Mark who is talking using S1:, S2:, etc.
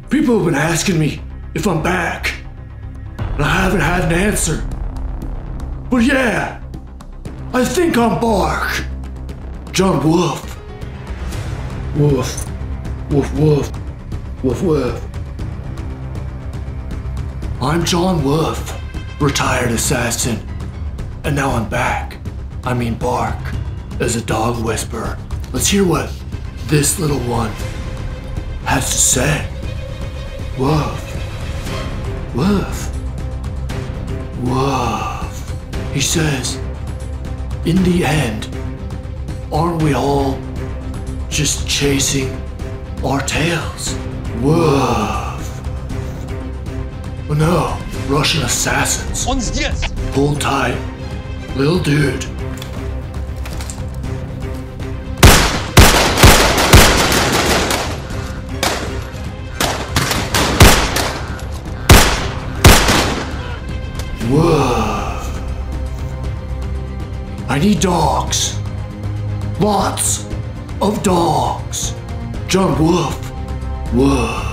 S1: People have been asking me if I'm back, and I haven't had an answer. But yeah, I think I'm Bark. John Woof. Woof. Woof woof. Woof woof. I'm John Woof, retired assassin. And now I'm back. I mean Bark, as a dog whisperer. Let's hear what this little one has to say. Woof. Woof. Woof. He says, in the end, aren't we all just chasing our tails? Woof. Oh no, Russian assassins. Hold tight, little dude. Woof. I need dogs. Lots of dogs. John Woof. Woof.